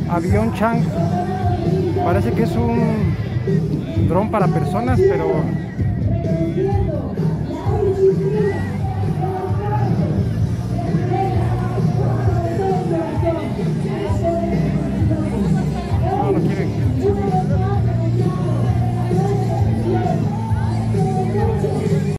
avión Chang. Parece que es un dron para personas, pero